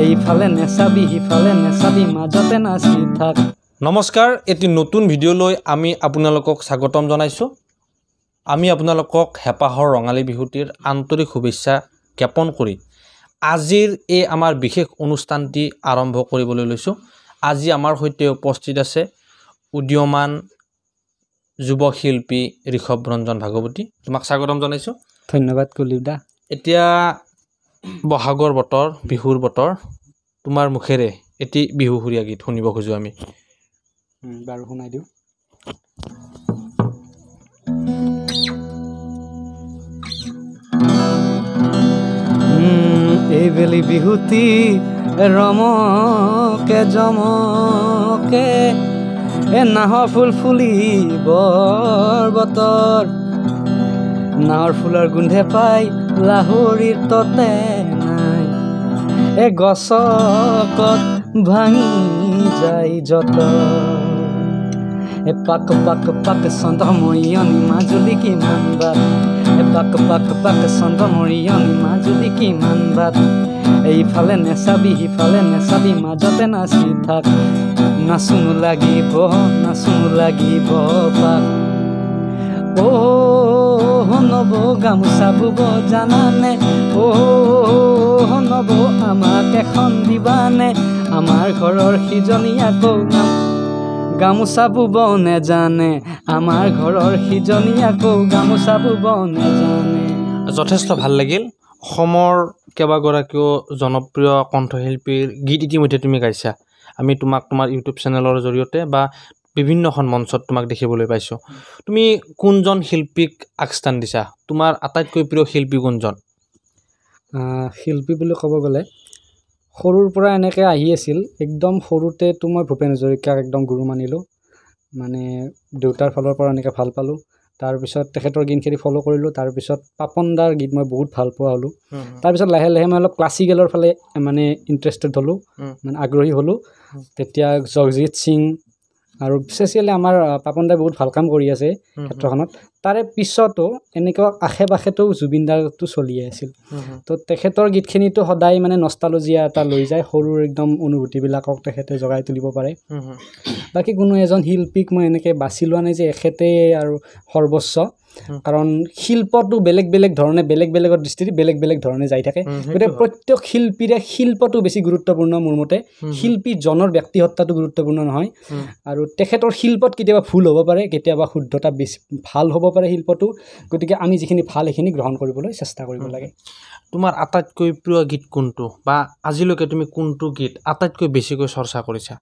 এইফালে নেচাবি সিফালে নেচাবি মাজতে নাচি থাক। নমস্কাৰ, এটি নতুন ভিডিঅ'লৈ আমি আপোনালোকক স্বাগতম জনাইছোঁ। আমি আপোনালোকক হেঁপাহৰ ৰঙালী বিহুটিৰ আন্তৰিক শুভেচ্ছা জ্ঞাপন কৰি আজিৰ এই আমাৰ বিশেষ অনুষ্ঠানটি আৰম্ভ কৰিবলৈ লৈছোঁ। আজি আমাৰ সৈতে উপস্থিত আছে উদীয়মান যুৱ শিল্পী ঋষভ ৰঞ্জন ভাগৱতী। তোমাক স্বাগতম জনাইছোঁ। ধন্যবাদ কুলদীপ দা। এতিয়া বহাগৰ বতৰ, বিহুৰ বতৰ, তোমাৰ মুখেৰে এটি বিহুসুৰীয়া গীত শুনিব খোজোঁ আমি। বাৰু শুনাই দিওঁ। এইবেলি বিহুতি ৰমকে জমকে নাহৰ ফুল ফুলিবৰ বতৰ, নাহৰ ফুলৰ গোন্ধে পাই লাহৰিৰ ততে নাই, গছকত ভাঙি যায় যত, পাক পাক পাক চন্দ্ৰময়নী মাজুলী কিমান বাট, পাক পাক পাক চন্দ্ৰময়নী মাজুলী কিমান বাট, এইফালে নেচাবি সিফালে নেচাবি মাজতে নাচি থাক, নাচোনো লাগিব পাক। নব গামোচা বুব জানানে, নব আমাক এখন দিবানে, আমাৰ ঘৰৰ সিজনী আকৌ গামোচা বুব নেজানে, আমাৰ ঘৰৰ সিজনী আকৌ গামোচা বুব নেজানে। যথেষ্ট ভাল লাগিল। অসমৰ কেইবাগৰাকীও জনপ্ৰিয় কণ্ঠশিল্পীৰ গীত ইতিমধ্যে তুমি গাইছা। আমি তোমাক তোমাৰ ইউটিউব চেনেলৰ জৰিয়তে বা বিভিন্নখন মঞ্চত তোমাক দেখিবলৈ পাইছোঁ। তুমি কোনজন শিল্পীক আগস্থান দিছা? তোমাৰ আটাইতকৈ প্ৰিয় শিল্পী কোনজন? শিল্পী বুলি ক'ব গ'লে সৰুৰ পৰা এনেকৈ আহি আছিল। একদম সৰুতেতো মই ভূপেন হাজৰিকাক একদম গুৰু মানিলোঁ, মানে দেউতাৰ ফালৰ পৰা এনেকৈ ভাল পালোঁ। তাৰপিছত তেখেতৰ গীতখিনি ফ'ল' কৰিলোঁ। তাৰপিছত পাপন দাৰ গীত মই বহুত ভাল পোৱা হ'লোঁ। তাৰপিছত লাহে লাহে মই অলপ ক্লাছিকেলৰ ফালে মানে ইণ্টাৰেষ্টেড হ'লোঁ, মানে আগ্ৰহী হ'লোঁ। তেতিয়া জগজিৎ সিং আৰু স্পেচিয়েলি আমাৰ পাপন দাই বহুত ভাল কাম কৰি আছে ক্ষেত্ৰখনত। তাৰে পিছতো এনেকুৱা আশে পাশেতো জুবিন দাৰটো চলিয়ে আছিল। তো তেখেতৰ গীতখিনিতো সদায় মানে নষ্টালজিয়া এটা লৈ যায়, সৰুৰ একদম অনুভূতিবিলাকক তেখেতে জগাই তুলিব পাৰে। বাকী কোনো এজন শিল্পীক মই এনেকৈ বাছি লোৱা নাই যে এখেতেই আৰু সৰ্বোচ্চ, কাৰণ শিল্পটো বেলেগ বেলেগ ধৰণে বেলেগ বেলেগৰ দৃষ্টিত বেলেগ বেলেগ ধৰণে যাই থাকে। গতিকে প্ৰত্যেক শিল্পীৰে শিল্পটো বেছি গুৰুত্বপূৰ্ণ মোৰ মতে, শিল্পীজনৰ ব্যক্তিসত্তাটো গুৰুত্বপূৰ্ণ নহয়। আৰু তেখেতৰ শিল্পত কেতিয়াবা ভুল হ'ব পাৰে, কেতিয়াবা শুদ্ধতা বেছি ভাল হ'ব পাৰে শিল্পটো। গতিকে আমি যিখিনি ভাল সেইখিনি গ্ৰহণ কৰিবলৈ চেষ্টা কৰিব লাগে। তোমাৰ আটাইতকৈ প্ৰিয় গীত কোনটো, বা আজিলৈকে তুমি কোনটো গীত আটাইতকৈ বেছিকৈ চৰ্চা কৰিছা?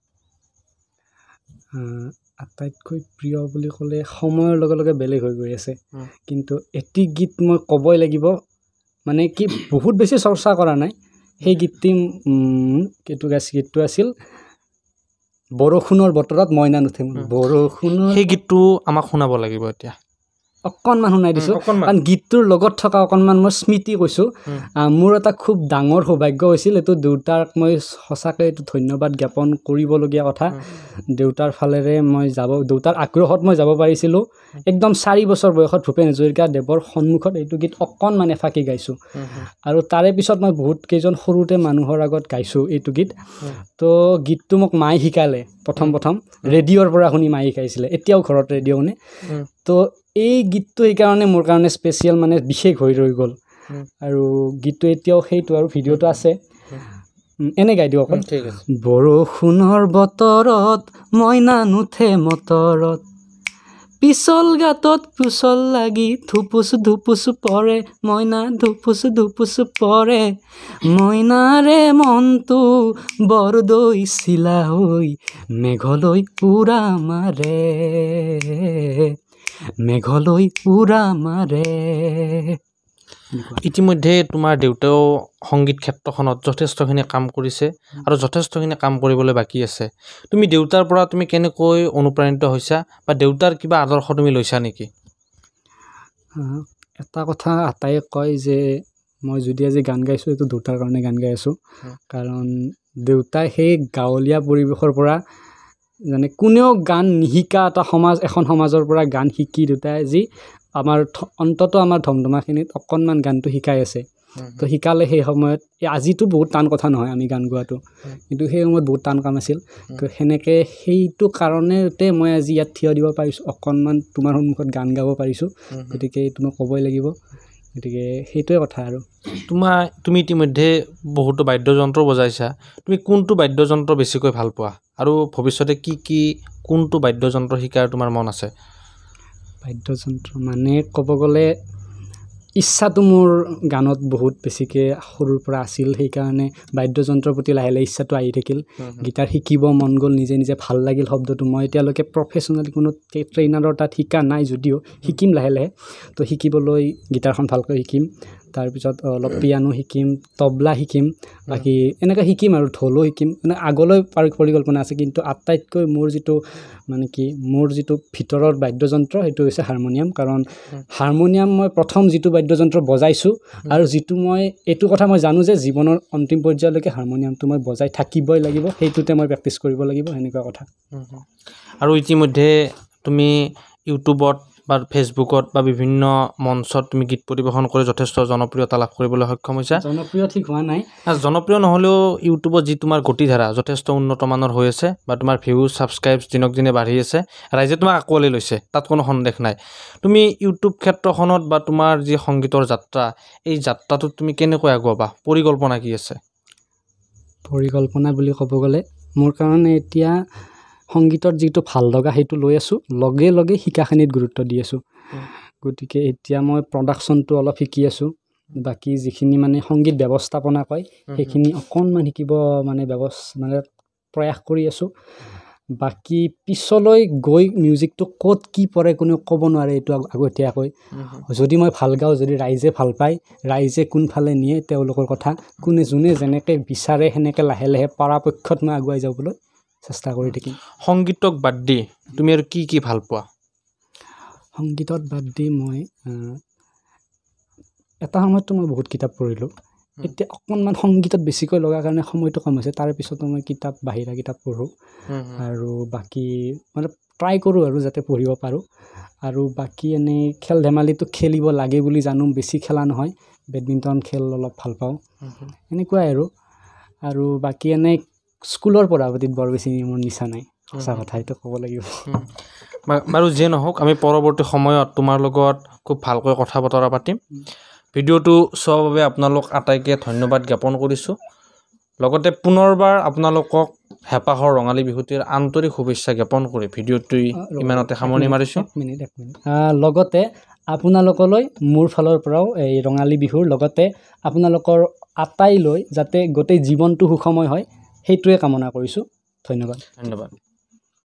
আটাইতকৈ প্ৰিয় বুলি ক'লে সময়ৰ লগে লগে বেলেগ হৈ গৈ আছে, কিন্তু এটি গীত মই ক'বই লাগিব, মানে কি বহুত বেছি চৰ্চা কৰা নাই। সেই গীতটো আছিল বৰষুণৰ বতৰত মইনা নুঠে। বৰষুণৰ সেই গীতটো আমাক শুনাব লাগিব এতিয়া। অকণমান শুনাই দিছোঁ, কাৰণ গীতটোৰ লগত থকা অকণমান মই স্মৃতি কৈছোঁ। মোৰ এটা খুব ডাঙৰ সৌভাগ্য হৈছিল, এইটো দেউতাক মই সঁচাকৈ এইটো ধন্যবাদ জ্ঞাপন কৰিবলগীয়া কথা। দেউতাৰ ফালেৰে মই দেউতাৰ আগ্ৰহত মই যাব পাৰিছিলোঁ। একদম 4 বছৰ বয়সত ভূপেন হাজৰিকা দেৱৰ সন্মুখত এইটো গীত অকণমান এফাকি গাইছোঁ। আৰু তাৰে পিছত মই বহুত কেইজন সৰুতে মানুহৰ আগত গাইছোঁ এইটো গীত। তো গীতটো মোক মায়ে শিকালে প্ৰথম ৰেডিঅ'ৰ পৰা শুনি মায়ে শিকাইছিলে। এতিয়াও ঘৰত ৰেডিঅ' শুনে। তো এই গীতটো সেইকাৰণে মোৰ কাৰণে স্পেচিয়েল, মানে বিশেষ হৈ ৰৈ গ'ল। আৰু গীতটো এতিয়াও সেইটো, আৰু ভিডিঅ'টো আছে। এনে গাই দিওঁ অকল। বৰষুণৰ বতৰত মইনা নুঠে মটৰত, পিছল গাঁতত পুচল লাগি ধুপুচ ধুপুচ পৰে, মইনা ধুপুচ ধুপুচ পৰে, মইনাৰে মনটো বৰদৈ চিলা হৈ মেঘলৈ উৰা মাৰে, মেঘলৈ উৰা মাৰে। ইতিমধ্যে তোমাৰ দেউতাও সংগীত ক্ষেত্ৰখনত যথেষ্টখিনি কাম কৰিছে আৰু যথেষ্টখিনি কাম কৰিবলৈ বাকী আছে। তুমি দেউতাৰ পৰা তুমি কেনেকৈ অনুপ্ৰাণিত হৈছা, বা দেউতাৰ কিবা আদৰ্শ তুমি লৈছা নেকি? এটা কথা আটায়ে কয় যে মই যদি আজি গান গাইছোঁ এইটো দেউতাৰ কাৰণে গান গাই আছোঁ। কাৰণ দেউতাই সেই গাঁৱলীয়া পৰিৱেশৰ পৰা, মানে কোনেও গান নিশিকা এখন সমাজৰ পৰা গান শিকি দেউতাই আজি আমাৰ অন্ততঃ আমাৰ ধমধমাখিনিত অকণমান গানটো শিকাই আছে। তো শিকালে সেই সময়ত আজিতো বহুত টান কথা নহয় আমি গান গোৱাটো কিন্তু সেই সময়ত বহুত টান কাম আছিল তো সেনেকৈ সেইটো কাৰণতে মই আজি ইয়াত থিয় দিব পাৰিছোঁ অকণমান তোমাৰ সন্মুখত গান গাব পাৰিছোঁ গতিকে এইটো মই ক'বই লাগিব গতিকে সেইটোৱে কথা আৰু তুমি ইতিমধ্যে বহুতো বাদ্যযন্ত্ৰ বজাইছা তুমি কোনটো বাদ্যযন্ত্ৰ বেছিকৈ ভাল পোৱা আৰু ভৱিষ্যতে কি কোনটো বাদ্যযন্ত্ৰ শিকাৰ তোমাৰ মন আছে বাদ্যযন্ত্ৰ মানে ক'ব গ'লে ইচ্ছাটো মোৰ গানত বহুত বেছিকৈ সৰুৰ পৰা আছিল সেইকাৰণে বাদ্যযন্ত্ৰৰ প্ৰতি লাহে লাহে ইচ্ছাটো আহি থাকিল গীটাৰ শিকিব মন গ'ল নিজে নিজে ভাল লাগিল শব্দটো মই এতিয়ালৈকে প্ৰফেশ্যনেল কোনো ট্ৰেইনাৰৰ তাত শিকা নাই যদিও শিকিম লাহে লাহে তো শিকিবলৈ গীটাৰখন ভালকৈ শিকিম তাৰপিছত অলপ পিয়ানো শিকিম তবলা শিকিম বাকী এনেকৈ শিকিম আৰু ঢোলো শিকিম মানে আগলৈ পৰিকল্পনা আছে কিন্তু আটাইতকৈ মোৰ যিটো ভিতৰৰ বাদ্যযন্ত্ৰ সেইটো হৈছে হাৰমনিয়াম কাৰণ হাৰমনিয়াম মই প্ৰথম যিটো বাদ্যযন্ত্ৰ বজাইছোঁ আৰু যিটো মই এইটো কথা মই জানো যে জীৱনৰ অন্তিম পৰ্যায়লৈকে হাৰমনিয়ামটো মই বজাই থাকিবই লাগিব সেইটোতে মই প্ৰেক্টিছ কৰিব লাগিব সেনেকুৱা কথা আৰু ইতিমধ্যে তুমি ইউটিউবত বা ফেচবুকত বা বিভিন্ন মঞ্চত তুমি গীত পৰিৱেশন কৰি যথেষ্ট জনপ্ৰিয়তা লাভ কৰিবলৈ সক্ষম হৈছা জনপ্ৰিয় ঠিক হোৱা নাই জনপ্ৰিয় নহ'লেও ইউটিউবত যি তোমাৰ গতিধাৰা যথেষ্ট উন্নত মানৰ হৈ আছে বা তোমাৰ ভিউজ ছাবস্ক্ৰাইবছ দিনক দিনে বাঢ়ি আছে ৰাইজে তোমাক আঁকোৱালি লৈছে তাত কোনো সন্দেহ নাই তুমি ইউটিউব ক্ষেত্ৰখনত বা তোমাৰ যি সংগীতৰ যাত্ৰা এই যাত্ৰাটোত তুমি কেনেকৈ আগুৱাবা পৰিকল্পনা কি আছে পৰিকল্পনা বুলি ক'ব গ'লে মোৰ কাৰণে এতিয়া সংগীতৰ যিটো ভাল লগা সেইটো লৈ আছোঁ লগে লগে শিকাখিনিত গুৰুত্ব দি আছোঁ গতিকে এতিয়া মই প্ৰডাকশ্যনটো অলপ শিকি আছোঁ বাকী যিখিনি মানে সংগীত ব্যৱস্থাপনা কয় সেইখিনি অকণমান শিকিব মানে প্ৰয়াস কৰি আছোঁ বাকী পিছলৈ গৈ মিউজিকটো ক'ত কি পৰে কোনেও ক'ব নোৱাৰে এইটো আগতীয়াকৈ যদি মই ভাল গাওঁ যদি ৰাইজে ভাল পায় ৰাইজে কোনফালে নিয়ে তেওঁলোকৰ কথা যোনে যেনেকৈ বিচাৰে সেনেকৈ লাহে লাহে পৰাপক্ষত মই আগুৱাই যাবলৈ চেষ্টা কৰি থাকিম সংগীতক বাদ দি তুমি আৰু কি ভাল পোৱা সংগীতত বাদ দি মই এটা সময়ততো মই বহুত কিতাপ পঢ়িলোঁ এতিয়া অকণমান সংগীতত বেছিকৈ লগা কাৰণে সময়টো কম হৈছে তাৰে পিছতো মই বাহিৰা কিতাপ পঢ়োঁ আৰু বাকী মানে ট্ৰাই কৰোঁ আৰু যাতে পঢ়িব পাৰোঁ আৰু বাকী এনেই খেল ধেমালিটো খেলিব লাগে বুলি জানো বেছি খেলা নহয় বেডমিণ্টন খেল অলপ ভাল পাওঁ এনেকুৱাই আৰু বাকী এনেই স্কুলৰ পঢ়া পাতিত বৰ বেছি মোৰ নিচা নাই সঁচা কথা এইটো ক'ব লাগিব বাৰু যিয়ে নহওক আমি পৰৱৰ্তী সময়ত তোমাৰ লগত খুব ভালকৈ কথা বতৰা পাতিম ভিডিঅ'টো চোৱাৰ বাবে আপোনালোক আটাইকে ধন্যবাদ জ্ঞাপন কৰিছোঁ লগতে পুনৰবাৰ আপোনালোকক হেঁপাহৰ ৰঙালী বিহুটিৰ আন্তৰিক শুভেচ্ছা জ্ঞাপন কৰি ভিডিঅ'টো ইমানতে সামৰণি মাৰিছোঁ লগতে আপোনালোকলৈ মোৰ ফালৰ পৰাও এই ৰঙালী বিহুৰ লগতে আপোনালোকৰ আটাইলৈ যাতে গোটেই জীৱনটো সুখময় হয় সেইটোৱে কামনা কৰিছোঁ ধন্যবাদ